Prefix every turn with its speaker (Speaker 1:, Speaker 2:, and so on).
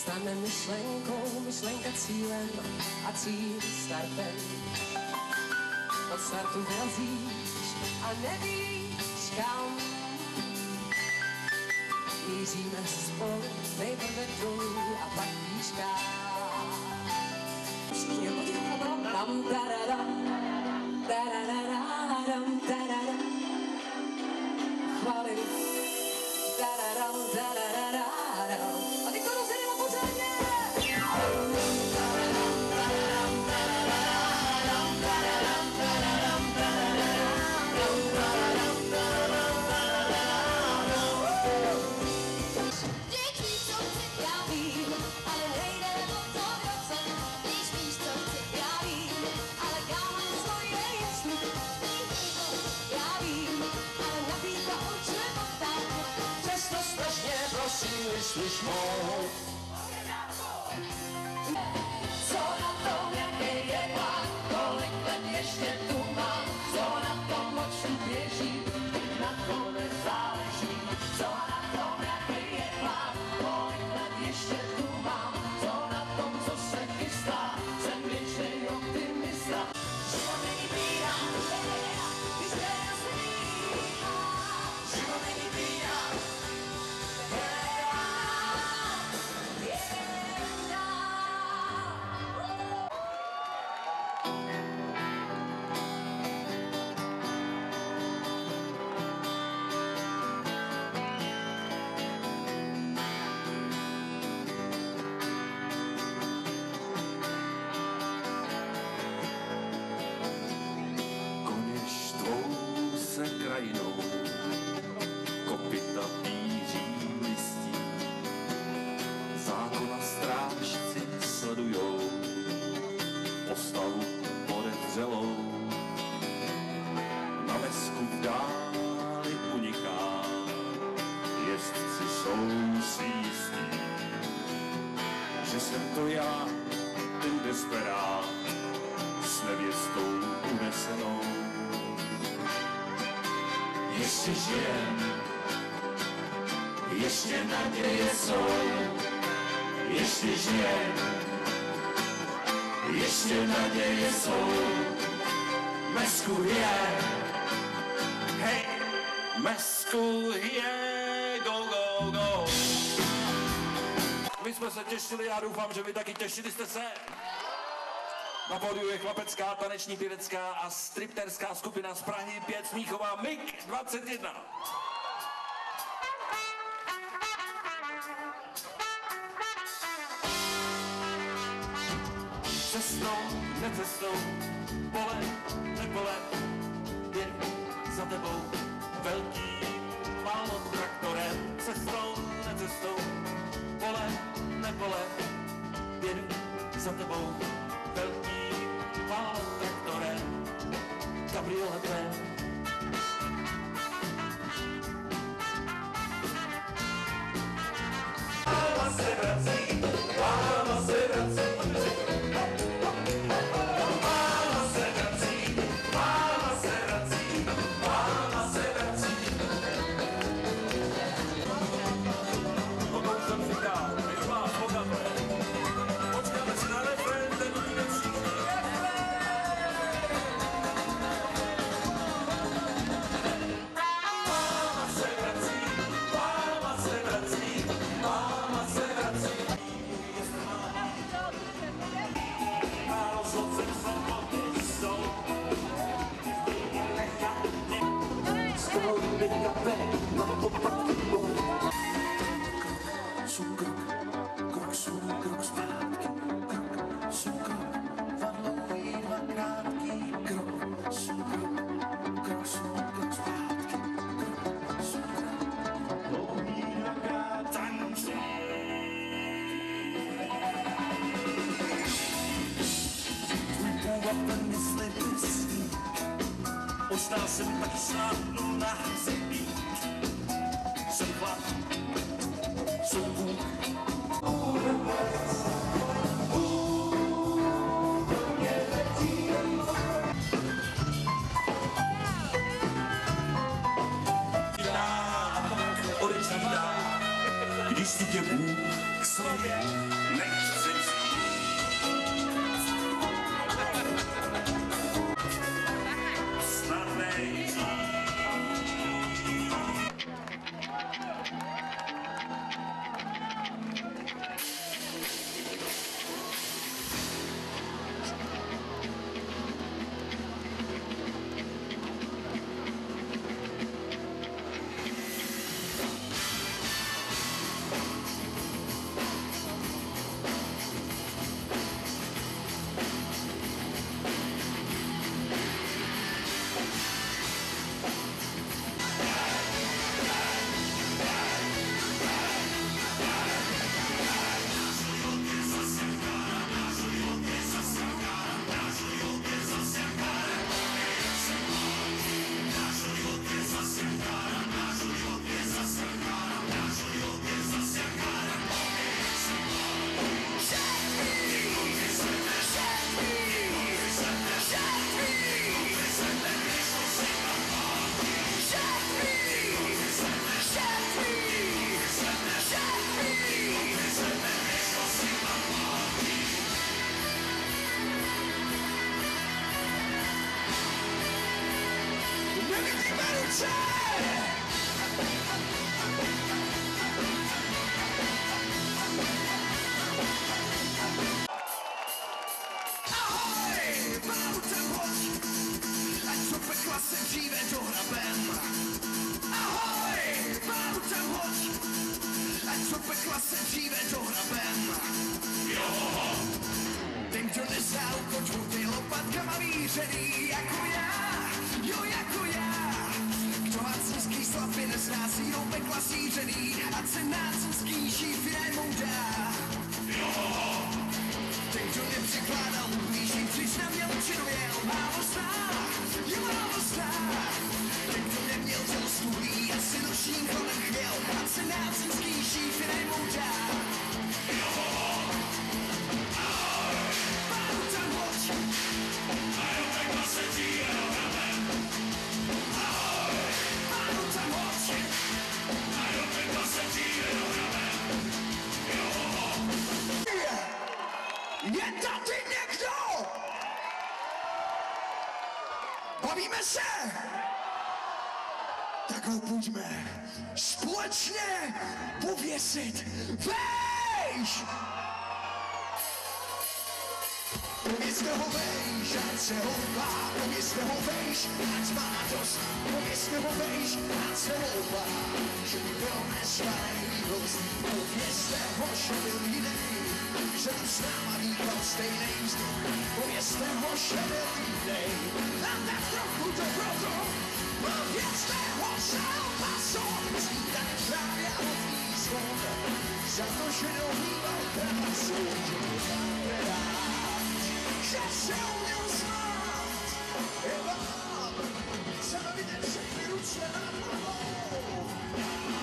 Speaker 1: Stane myšlenkou, myšlenka cílem a cíl startem. Od startu vyrazíš a nevíš kam. Míříme spolu, nejprve dolů a pak výška. Všichni potichu tam tararam, tarararam, tararam. Chválili, tararam, tarararam. A teď to rozjedeme pořádně.
Speaker 2: Slyš mou. Co na tom, jaký je plán, kolik let ještě tu mám, co na tom, oč tu běží, na to nezáleží. Co na tom, jaký je plán, kolik let ještě tu mám, co na tom, co se chystá, jsem věčnej optimista. Život není bída, když je jasný, život není bída. Krajinou kopyta píří listí, zákona strážci sledujou postavu podezřelou. Na lesku v dáli uniká, jezdci jsou si jistí, že jsem to já, ten desperát, s nevěstou unesenou. Ještě žijem, ještě naděje jsou, ještě žijem, ještě naděje jsou. Mesku je, hej, mesku je, go, go, go. My jsme se těšili, já doufám, že vy taky těšili jste se. Na pódiu je chlapecká, taneční, pěvecká a stripterská skupina z Prahy 5 Smíchova MIG 21. Cestou, necestou, pole, nepole, běh za tebou, velký málo traktorem. Cestou, necestou, pole, nepole, běh za tebou, velký málo traktorem, kabrioletem. Máma se vrací, máma se vrací. Máma se vrací, máma se vrací, máma se vrací. Pokud jsem říkal, my vás pokazujeme. Počkáme si na refrén, ten bude všichni. Krok zpátky, krok, dva dlouhý, dva krátký, krok zpátky, dlouhý, dva krátký, tančí. Tvůj původ mysli blízký, ozná jsem tak snadno na hřebík. Jsem chlap, jsem Bůh. Odečítá
Speaker 3: když si tě Bůh k sobě nechce vzít. Snadnej
Speaker 4: se dříve dohrabem. Ahoj, autem hoď, ať co pekla se dříve dohrabem. Jo. Ten, kdo nezná kočmuty lopatkama mířený, jako já, jo jako já. Kdo hacínský slapy nezná sínou pekla sířený, ať se nácinský šífy dá. Jo. Ten, kdo nepřekládal blíží, přišel měl činověl, málo zná, je málo zná. Ten, kdo neměl tělo stůlí, asi nočním kolem chvěl, ať se nácinský šífy dá. Jo. Pánu tam hoď, a jo pekla se dříve dohrabem. Ahoj, pánu tam hoď, a jo pekla se dříve dohrabem. Jo. Je tady někdo? Bavíme se? Tak ho pojďme společně pověsit. Vejš! Povězte ho vejš, ať se houpá. Povězte ho vejš, ať má dost. Povězte ho vejš, ať se houpá. Že by byl nesvaný host. Povězte ho, že byl jiný, že tu s náma dýchal stejnej vzduch. Povězte ho, že byl jiný a tak trochu dobrotu. Povězte ho, že opaso zvítaný právě hodný zvon. Za to, že dohýval krásu, že to máme rád, že se uměl smát. Je vám, chceme vidět všechny ruce nad hlavou.